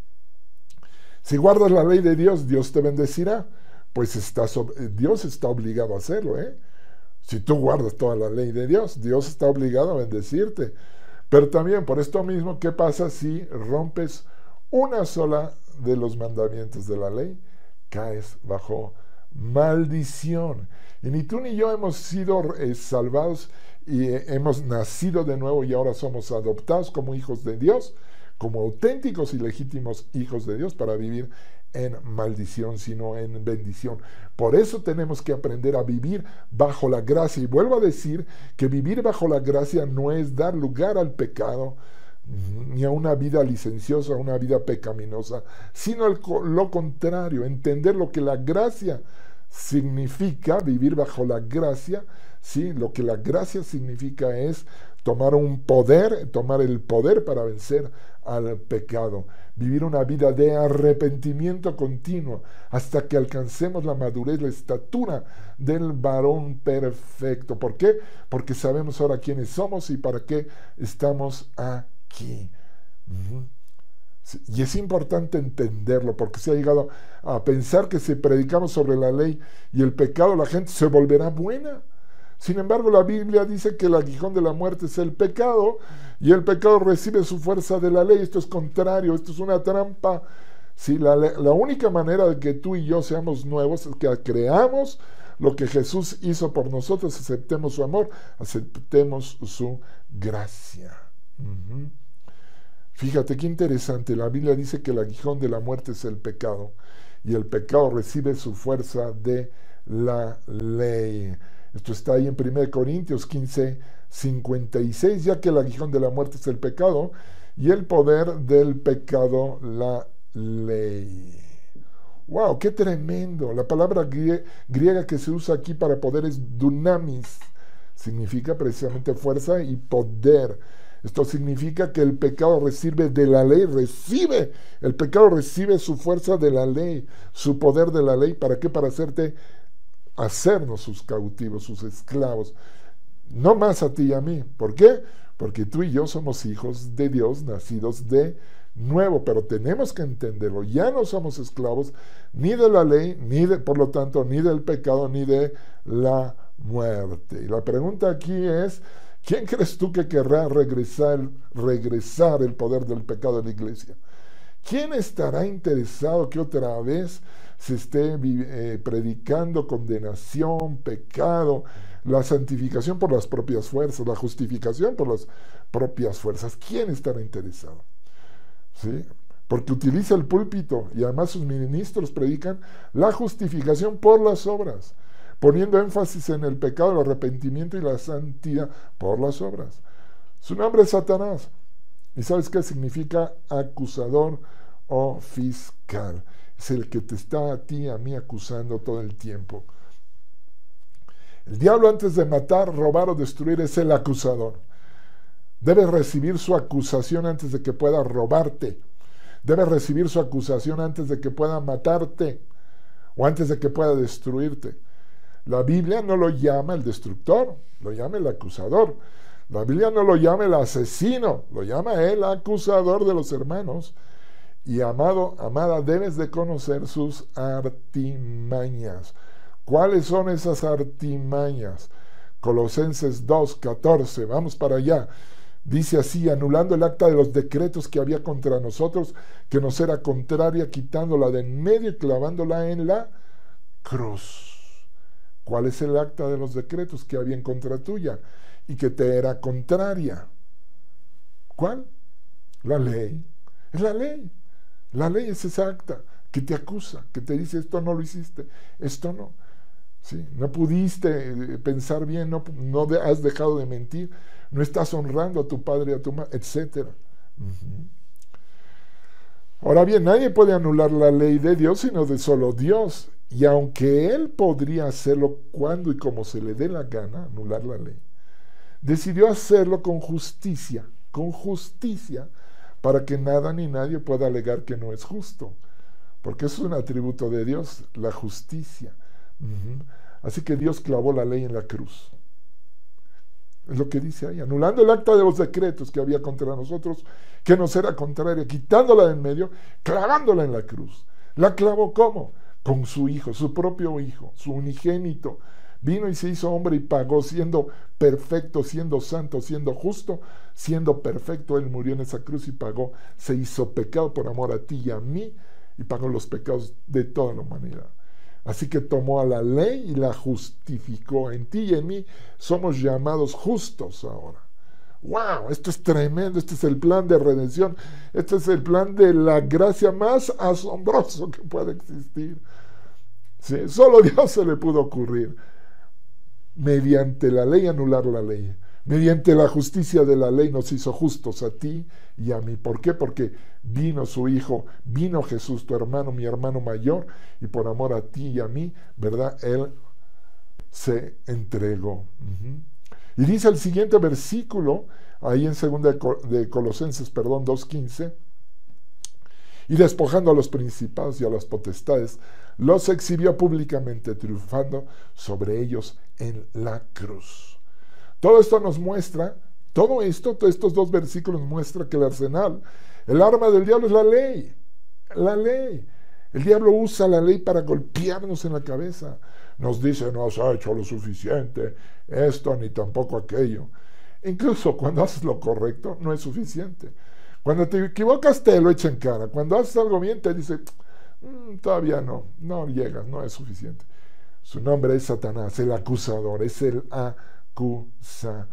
Speaker 1: Si guardas la ley de Dios, Dios te bendecirá. Pues estás, Dios está obligado a hacerlo, ¿eh? Si tú guardas toda la ley de Dios, Dios está obligado a bendecirte. Pero también, por esto mismo, ¿qué pasa si rompes una sola de los mandamientos de la ley? Caes bajo maldición. Y ni tú ni yo hemos sido eh, salvados y eh, hemos nacido de nuevo y ahora somos adoptados como hijos de Dios, como auténticos y legítimos hijos de Dios para vivir en maldición, sino en bendición. Por eso tenemos que aprender a vivir bajo la gracia. Y vuelvo a decir que vivir bajo la gracia no es dar lugar al pecado, ni a una vida licenciosa, a una vida pecaminosa, sino el, lo contrario, entender lo que la gracia significa, vivir bajo la gracia, ¿sí? Lo que la gracia significa es tomar un poder, tomar el poder para vencer al pecado, vivir una vida de arrepentimiento continuo hasta que alcancemos la madurez, la estatura del varón perfecto. ¿Por qué? Porque sabemos ahora quiénes somos y para qué estamos aquí. Uh-huh. Y es importante entenderlo, porque se ha llegado a pensar que si predicamos sobre la ley y el pecado, la gente se volverá buena. Sin embargo, la Biblia dice que el aguijón de la muerte es el pecado, y el pecado recibe su fuerza de la ley. Esto es contrario, esto es una trampa. Sí, la, la única manera de que tú y yo seamos nuevos es que creamos lo que Jesús hizo por nosotros, aceptemos su amor, aceptemos su gracia. Uh-huh. Fíjate qué interesante, la Biblia dice que el aguijón de la muerte es el pecado, y el pecado recibe su fuerza de la ley. Esto está ahí en primera Corintios quince, cincuenta y seis, ya que el aguijón de la muerte es el pecado, y el poder del pecado la ley. ¡Wow! ¡Qué tremendo! La palabra grie- griega que se usa aquí para poder es dunamis. Significa precisamente fuerza y poder. Esto significa que el pecado recibe de la ley, recibe, el pecado recibe su fuerza de la ley, su poder de la ley. ¿Para qué? Para hacerte, hacernos sus cautivos, sus esclavos. No más a ti y a mí. ¿Por qué? Porque tú y yo somos hijos de Dios, nacidos de nuevo, pero tenemos que entenderlo. Ya no somos esclavos ni de la ley, ni de, por lo tanto, ni del pecado, ni de la muerte. Y la pregunta aquí es, ¿quién crees tú que querrá regresar, regresar el poder del pecado en la iglesia? ¿Quién estará interesado que otra vez se esté eh, predicando condenación, pecado, la santificación por las propias fuerzas, la justificación por las propias fuerzas? ¿Quién estará interesado? ¿Sí? Porque utiliza el púlpito y además sus ministros predican la justificación por las obras, poniendo énfasis en el pecado, el arrepentimiento y la santidad por las obras. Su nombre es Satanás. ¿Y sabes qué significa acusador o fiscal? Es el que te está a ti, a mí, acusando todo el tiempo. El diablo, antes de matar, robar o destruir, es el acusador. Debes recibir su acusación antes de que pueda robarte. Debes recibir su acusación antes de que pueda matarte o antes de que pueda destruirte. La Biblia no lo llama el destructor, lo llama el acusador. La Biblia no lo llama el asesino, lo llama el acusador de los hermanos. Y amado, amada, debes de conocer sus artimañas. ¿Cuáles son esas artimañas? Colosenses dos, catorce, vamos para allá. Dice así: anulando el acta de los decretos que había contra nosotros, que nos era contraria, quitándola de en medio y clavándola en la cruz. ¿Cuál es el acta de los decretos que había en contra tuya y que te era contraria? ¿Cuál? La ley. Es la ley. La ley es esa acta que te acusa, que te dice: esto no lo hiciste, esto no. ¿Sí? No pudiste pensar bien, no, no de, has dejado de mentir, no estás honrando a tu padre y a tu madre, etcétera. Uh-huh. Ahora bien, nadie puede anular la ley de Dios sino de solo Dios. Y aunque Él podría hacerlo cuando y como se le dé la gana, anular la ley, decidió hacerlo con justicia, con justicia, para que nada ni nadie pueda alegar que no es justo. Porque eso es un atributo de Dios, la justicia. Uh-huh. Así que Dios clavó la ley en la cruz. Es lo que dice ahí, anulando el acta de los decretos que había contra nosotros, que nos era contraria, quitándola de en medio, clavándola en la cruz. ¿La clavó cómo? Con su hijo, su propio hijo, su unigénito. Vino y se hizo hombre y pagó, siendo perfecto, siendo santo, siendo justo, siendo perfecto. Él murió en esa cruz y pagó, se hizo pecado por amor a ti y a mí, y pagó los pecados de toda la humanidad. Así que tomó a la ley y la justificó. En ti y en mí somos llamados justos ahora. ¡Wow! Esto es tremendo. Este es el plan de redención. Este es el plan de la gracia más asombroso que puede existir. ¿Sí? Solo a Dios se le pudo ocurrir, mediante la ley, anular la ley. Mediante la justicia de la ley nos hizo justos a ti y a mí. ¿Por qué? Porque vino su Hijo, vino Jesús, tu hermano, mi hermano mayor, y por amor a ti y a mí, ¿verdad? Él se entregó. Uh-huh. Y dice el siguiente versículo, ahí en segunda de Colosenses, perdón, dos quince, y despojando a los principados y a las potestades, los exhibió públicamente, triunfando sobre ellos en la cruz. Todo esto nos muestra, todo esto, todos estos dos versículos muestran que el arsenal, el arma del diablo es la ley, la ley. El diablo usa la ley para golpearnos en la cabeza. Nos dice: no has hecho lo suficiente, esto ni tampoco aquello. Incluso cuando haces lo correcto, no es suficiente. Cuando te equivocas, te lo echa en cara. Cuando haces algo bien, te dice: mmm, todavía no, no llegas, no es suficiente. Su nombre es Satanás, el acusador, es el acusador.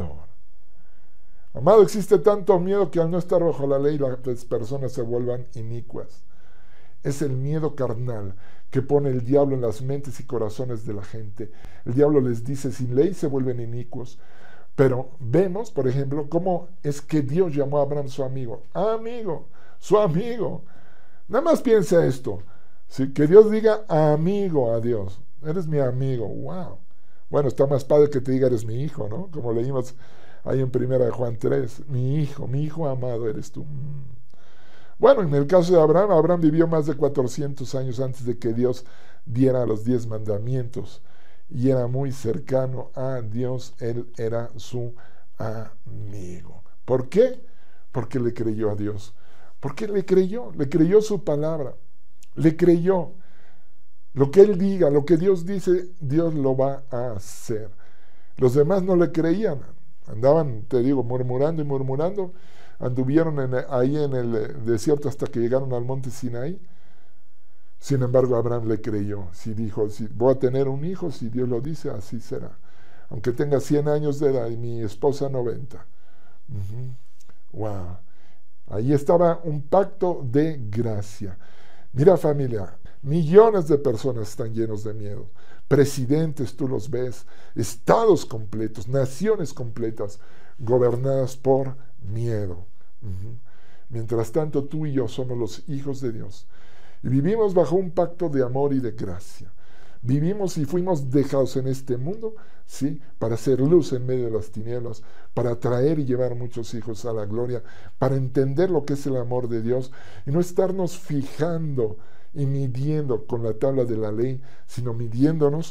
Speaker 1: Amado, existe tanto miedo que al no estar bajo la ley las personas se vuelvan inicuas. Es el miedo carnal que pone el diablo en las mentes y corazones de la gente. El diablo les dice: sin ley se vuelven inicuos. Pero vemos, por ejemplo, cómo es que Dios llamó a Abraham su amigo. Amigo, su amigo. Nada más piensa esto, ¿sí? Que Dios diga amigo a Dios. Eres mi amigo, wow. Bueno, está más padre que te diga eres mi hijo, ¿no? Como leímos ahí en primera de Juan tres, mi hijo, mi hijo amado eres tú. Bueno, en el caso de Abraham, Abraham vivió más de cuatrocientos años antes de que Dios diera los diez mandamientos y era muy cercano a Dios. Él era su amigo. ¿Por qué? Porque le creyó a Dios. ¿Por qué le creyó? Le creyó su palabra, le creyó. Lo que Él diga, lo que Dios dice, Dios lo va a hacer. Los demás no le creían, andaban, te digo, murmurando y murmurando, anduvieron en, ahí en el desierto hasta que llegaron al monte Sinaí. Sin embargo, Abraham le creyó, si dijo: si voy a tener un hijo, si Dios lo dice, así será. Aunque tenga cien años de edad y mi esposa noventa. Uh-huh. Wow. Ahí estaba un pacto de gracia. Mira, familia, millones de personas están llenos de miedo. Presidentes, tú los ves, estados completos, naciones completas, gobernadas por miedo. Uh-huh. Mientras tanto, tú y yo somos los hijos de Dios y vivimos bajo un pacto de amor y de gracia. Vivimos y fuimos dejados en este mundo, ¿sí? Para hacer luz en medio de las tinieblas, para traer y llevar muchos hijos a la gloria, para entender lo que es el amor de Dios y no estarnos fijando y midiendo con la tabla de la ley, sino midiéndonos,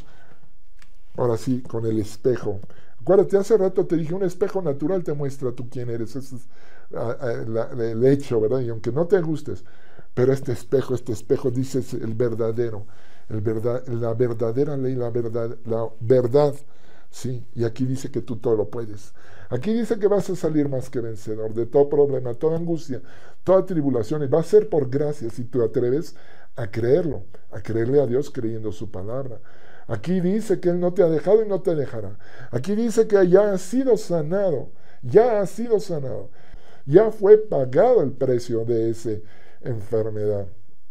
Speaker 1: ahora sí, con el espejo. Acuérdate, hace rato te dije, un espejo natural te muestra tú quién eres. Ese es a, a, la, el hecho, ¿verdad? Y aunque no te gustes, pero este espejo, este espejo dice es el verdadero, el verdad, la verdadera ley, la verdad, la verdad, ¿sí? Y aquí dice que tú todo lo puedes. Aquí dice que vas a salir más que vencedor de todo problema, toda angustia, toda tribulación, y va a ser por gracia si tú atreves a creerlo, a creerle a Dios creyendo su palabra. Aquí dice que Él no te ha dejado y no te dejará. Aquí dice que ya has sido sanado, ya has sido sanado. Ya fue pagado el precio de esa enfermedad.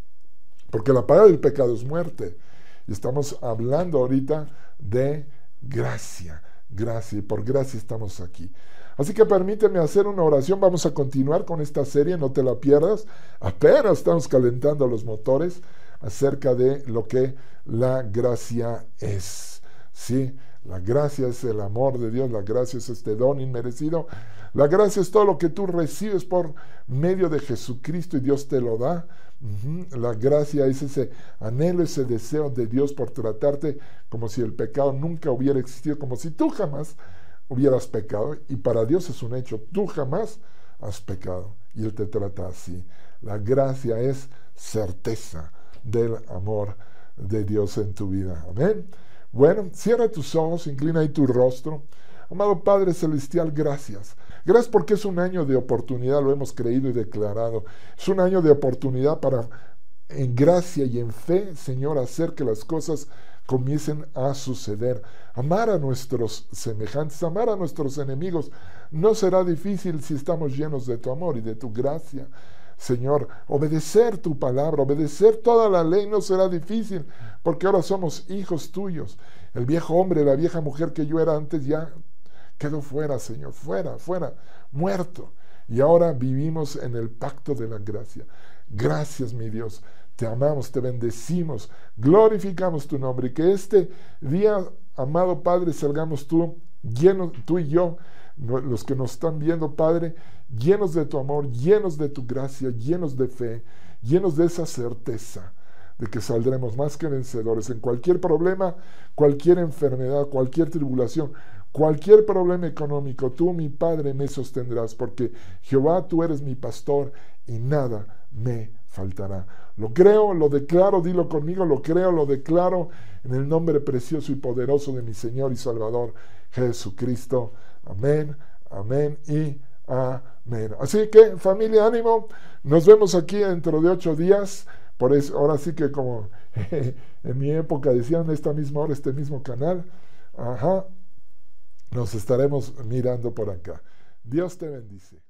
Speaker 1: Porque la paga del pecado es muerte. Y estamos hablando ahorita de gracia, gracia. Y por gracia estamos aquí. Así que permíteme hacer una oración. Vamos a continuar con esta serie, no te la pierdas. Apenas estamos calentando los motores acerca de lo que la gracia es. Sí, la gracia es el amor de Dios, la gracia es este don inmerecido. La gracia es todo lo que tú recibes por medio de Jesucristo y Dios te lo da. Uh-huh. La gracia es ese anhelo, ese deseo de Dios por tratarte como si el pecado nunca hubiera existido, como si tú jamás hubieras pecado. Y para Dios es un hecho, tú jamás has pecado y Él te trata así. La gracia es certeza del amor de Dios en tu vida. Amén. Bueno, cierra tus ojos, inclina ahí tu rostro. Amado Padre Celestial, gracias. Gracias porque es un año de oportunidad, lo hemos creído y declarado. Es un año de oportunidad para, en gracia y en fe, Señor, hacer que las cosas comiencen a suceder. Amar a nuestros semejantes, amar a nuestros enemigos, no será difícil si estamos llenos de tu amor y de tu gracia. Señor, obedecer tu palabra, obedecer toda la ley no será difícil, porque ahora somos hijos tuyos. El viejo hombre, la vieja mujer que yo era antes ya quedó fuera, Señor, fuera, fuera, muerto. Y ahora vivimos en el pacto de la gracia. Gracias, mi Dios. Te amamos, te bendecimos, glorificamos tu nombre. Y que este día, amado Padre, salgamos tú, llenos, tú y yo, los que nos están viendo, Padre, llenos de tu amor, llenos de tu gracia, llenos de fe, llenos de esa certeza de que saldremos más que vencedores en cualquier problema, cualquier enfermedad, cualquier tribulación, cualquier problema económico. Tú, mi Padre, me sostendrás, porque Jehová, tú eres mi pastor y nada me faltará. Lo creo, lo declaro, dilo conmigo, lo creo, lo declaro en el nombre precioso y poderoso de mi Señor y Salvador Jesucristo. Amén, amén y amén. Así que, familia, ánimo. Nos vemos aquí dentro de ocho días. Por eso, ahora sí que como en mi época decían, esta misma hora, este mismo canal. Ajá. Nos estaremos mirando por acá. Dios te bendice.